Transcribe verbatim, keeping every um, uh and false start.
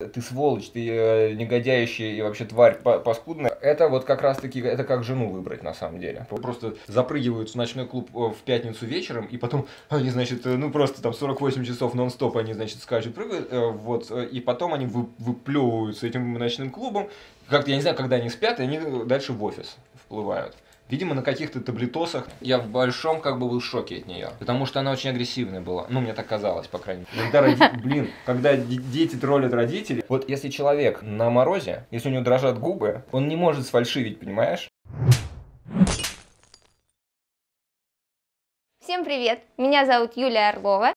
Ты сволочь, ты э, негодяющая и вообще тварь паскудная. Это вот как раз таки, это как жену выбрать на самом деле. Просто запрыгивают в ночной клуб в пятницу вечером, и потом они, значит, ну просто там сорок восемь часов нон-стоп они, значит, скачут, прыгают, э, вот, и потом они вы, выплевываются этим ночным клубом. Как-то, я не знаю, когда они спят, и они дальше в офис вплывают. Видимо, на каких-то таблетосах. Я в большом как бы был в шоке от нее. Потому что она очень агрессивная была. Ну, мне так казалось, по крайней мере. Когда, роди... Блин, когда дети троллят родителей. Вот если человек на морозе, если у него дрожат губы, он не может сфальшивить, понимаешь? Всем привет! Меня зовут Юлия Орлова.